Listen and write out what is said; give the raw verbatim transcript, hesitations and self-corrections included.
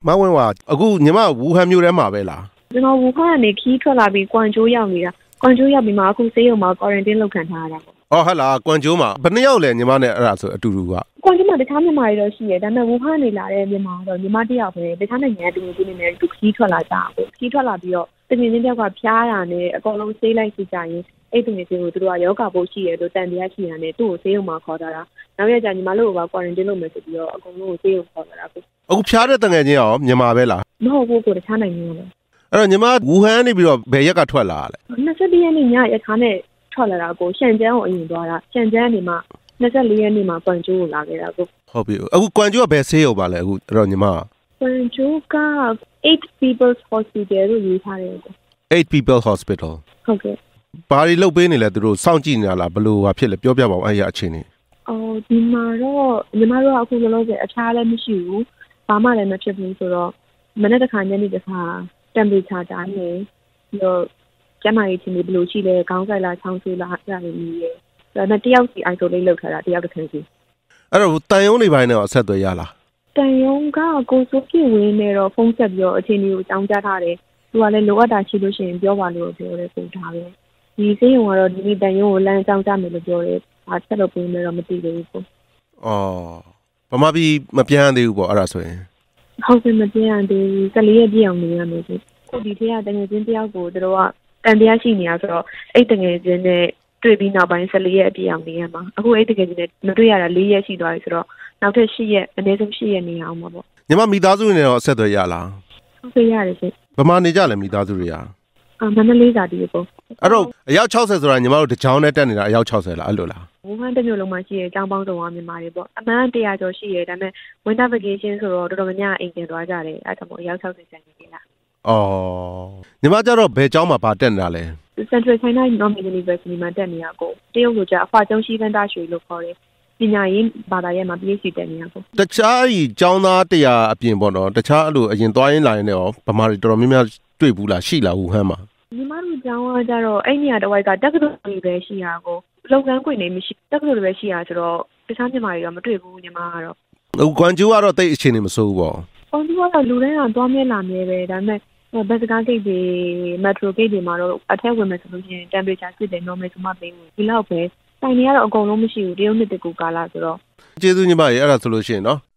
မဝင်ပါအခုညီမဝူဟန်မြို့ထဲမှာပဲလားကျွန်တော်ဝူဟန်ကနေခီးထွက်လာပြီးကွမ်ကျိုးရောက်နေတာကွမ်ကျိုးရောက်ပြီးမှအခုဆေးရုံမှာ quarantine လုပ်ခံထားရတာပေါ့အော်ဟဲ့လားကွမ်ကျိုးမှာဘယ်နှစ်ယောက်လဲညီမနဲ့အဲ့ဒါဆိုအတူတူကကွမ်ကျိုးမှာတခြားမြန်မာတွေတော့ရှိတယ်ဒါပေမဲ့ဝူဟန်နေလာတဲ့မြန်မာတော့ညီမတစ်ယောက်ပဲတခြားနိုင်ငံတူတူနေနေသူခီးထွက်လာကြတယ်ခီးထွက်လာပြီးတော့တကယ်ချင်းတယောက်ကဖျားတာနဲ့အကုန်လုံးဆေးလိုက်စီကြရင်အဲ့ဒီနေချင်းကိုသူတို့ကယောဂပိုးရှိရလို့တန်တရားရှိရတယ်သူ့ကိုဆေးရုံမှာခေါ်တာနောက်ရကြညီမတို့က quarantine လုပ်မယ်ဆိုပြီးတော့အကုန်လုံးကိုဆေးရုံခေါ်လာတာကိုအခုဖျားတဲ့တငယ်ချင်းရောမြန်မာပဲလားမဟုတ်ဘူးကိုတခြားနိုင်ငံပဲအဲ့တော့ညီမဝူဟန်နေပြီးတော့ဘယ်ရက်ကထွက်လာလဲยี่สิบရက်နေ့ညရထားနဲ့ထွက်လာတာကိုရှန်ကျန်းကိုအရင်သွားတာရှန်ကျန်းနေမှာยี่สิบสี่ရက်နေ့မှာကွမ်ကျိုးကိုလာခဲ့တာကိုဟုတ်ပြီအခုကွမ်ကျိုးကဘယ်ဆေးရုံပါလဲအခုအဲ့တော့ညီမကွမ်ကျိုးက eight people's hospital လို့ရေးထားတယ်ကို eight people hospital ဟုတ်ကဲ့ဘာတွေလုပ်ပေးနေလဲသူတို့စောင့်ကြည့်နေတာလားဘယ်လိုဟာဖြစ်လဲပြောပြပါဦးအဲ့ရအခြေအနေအော်ဒီမှာတော့ညီမတို့ကအခုလောလောဆယ်အခြားလည်းမရှိဘူးဘာမှလည်းမဖြစ်ဘူးဆိုတော့မနေ့တစ်ခါညနေတစ်ခါ temperature တိုင်းနေပြီးတော့ကျမကြီးချင်းဘယ်လိုရှိလဲခေါင်းကိုက်လားချောင်းဆိုးလားအဲ့ဒါတွေမြည်ရဲဒါနဲ့တယောက်စီ isolate လုပ်ထားတာတယောက်တစ်ခါစီအဲ့တော့တန်ယုံတွေပိုင်းနဲ့အဆက်အသွယ်ရလားတန်ယုံကကိုစိုးပြည့်ဝင်းနေတော့ဖုန်းဆက်ပြီးတော့အခြေအနေကိုအကြောင်းကြားထားတယ်သူကလည်းလိုအပ်တာရှိလို့ရှိရင်ပြောပါလို့ပြောတယ်ပုံထားပဲဒီဆေးရုံကတော့ဒီနေ့တန်ယုံကိုလမ်းအကြောင်းကြားမယ်လို့ပြောတယ်အားဆက်လို့ပြင်မယ်တော့မသိသေးဘူးပေါ့အော်ဘာမှပြီးမပြန်သေးဘူးပေါ့အဲ့ဒါဆိုရင်ဟုတ်ကဲ့မပြန်သေးဘူး၁၄ရက်ပြည့်အောင်နေရမယ်ဆိုခုဒီထဲကတငယ်ချင်းတယောက်ကိုတို့ကတန်တရားရှိနေရဆိုတော့အဲ့တငယ်ချင်းနဲ့တွေ့ပြီးနောက်ပိုင်း၁၄ရက်အပြည့်အောင်နေရမှာအခုအဲ့တကယ်ကြီးနဲ့မတွေ့ရတာ၄ရက်ရှိသွားပြီဆိုတော့နောက်ထပ်၈ရက်အနည်းဆုံး၈ရက်နေအောင်ပါပေါ့ညီမမိသားစုတွေနဲ့တော့အဆက်အသွယ်ရလားဟုတ်ကဲ့ရတယ်ရှင်ဗမာနေကြလဲမိသားစုတွေကအာမန္တလေးဇာတိပေါ့အဲ့တော့အယောက်၆၀ဆိုတာညီမတို့တချောင်းနဲ့တက်နေတာအယောက်၆၀လားအဲ့လိုလားဝူဟန်တစ်မြို့လုံးမှာရှိတဲ့အကြောင်းပေါင်းစုံကမြန်မာတွေပေါ့အမှန်တရာကျော်ရှိရဲဒါပေမဲ့ winter vacation ဆိုတော့တော်တော်များများအိမ်ပြန်သွားကြတယ်အဲ့ဒါမို့အယောက်၆၀ကျန်နေပြီလားအော်ညီမကျတော့ဘယ်ကျောင်းမှာပါတက်နေတာလဲ Central China Normal University မှာတက်နေတာကိုတရုတ်လိုကြအဖွာကျုံးရှိတန်းတာရွှေလို့ခေါ်တယ်ပညာရေးဘာသာရေးမှာ PhD တက်နေတာကိုတခြားဤကျောင်းသားတရားအပြင်ပေါ့နော်တခြားအဲ့လိုအရင်သွားရင်းလာရင်းနဲ့ရောဗမာတွေတော်တော်များများတွေ့ဘူးလားရှိလားဝူဟန်မှာညီမတို့ကျောင်းကကြတော့အဲ့နေရာတစ်ဝိုက်ကတက္ကသိုလ်တွေပဲရှိရကိုလုပ်ငန်းခွင်တွေမရှိတက္ကသိုလ်တွေပဲရှိရဆိုတော့တခြားမြန်မာတွေတော့မတွေ့ဘူးညီမကတော့ဟိုကွမ်ကျိုးကတော့တိတ်အခြေအနေမဆိုးဘူးပေါ့ကွမ်ကျိုးကတော့လူတိုင်းကသွားမြဲလာမြဲပဲဒါပေမဲ့ဘတ်စကားဂိတ်တွေမက်ထရိုဂိတ်တွေမှာတော့အထက်ဝင်မယ်ဆိုလို့ရှိရင် temperature စစ်တယ် normal ဆိုမှပေးဘူးဒီလောက်ပဲတိုင်တွေကတော့အကုန်လုံးမရှိဘူးတရုတ်နှစ်တကူကာလဆိုတော့ကျေးဇူးညီမရေအဲ့ဒါဆိုလို့ရှိရင်နော်